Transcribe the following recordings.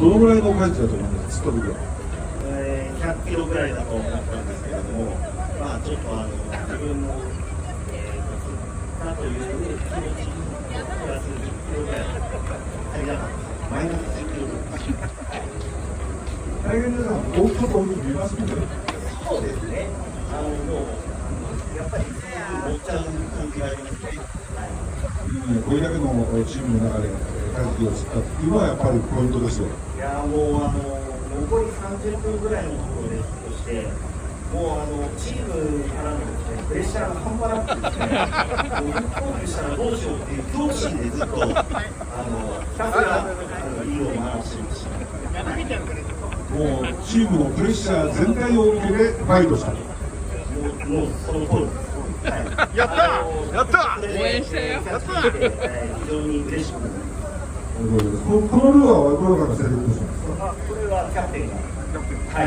どのぐらいの海地だと思います？釣った時は。 100キロぐらいだと思ったんですけれども、まあちょっと自分のだという気持ちプラス10キロぐらい足りなかった。マイナス10キロぐらい。 大変皆さん、大きさと大きく見ますもんね。 そうですね。もうやっぱり持っちゃう感じがありますね。 これだけのチームの中でカジキを釣ったっていうのはやっぱりポイントですよ。 いやもう残り30分ぐらいのところでとして、もうチームからのですねプレッシャーが半端なくてですね、もうフォークしたらどうしようっていう恐怖心でずっとひたすらリードを回してました。 もうチームのプレッシャー全体を受けてファイトした。もうその通りです。はい、 やったー、やったー、 応援してよ。やったー。非常に嬉しく思います。 このルアーはどなたがセレクトしたんですか？ これはキャプテンが。はい。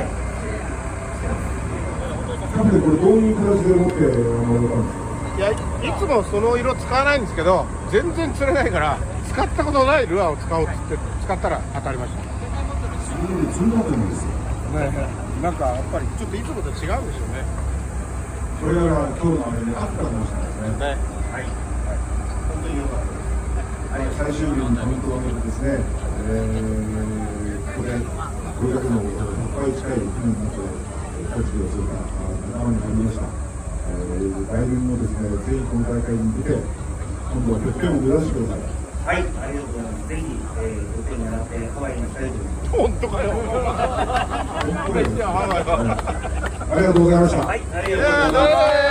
キャプテン、これどういう形で持ってたんですか？ いや、いつもその色使わないんですけど、全然釣れないから使ったことないルアーを使おうっつって使ったら当たりました。 そんなことないですよ。 なんかやっぱりちょっといつもと違うんでしょうね。 それは今日の雨であったかもしれないですね。 はい。本当に良かったです。 最終日にポイントを挙げてですね、これだけの100回近い船に乗ってカジキを釣った仲間に入りました。来年もですね、ぜひこの大会に出て、今度はてっぺんを目指してください。 はい、ありがとうございます。ぜひ、てっぺんに狙ってハワイに行きたいと思います。 本当かよ。 ありがとうございました。 はい、ありがとうございました。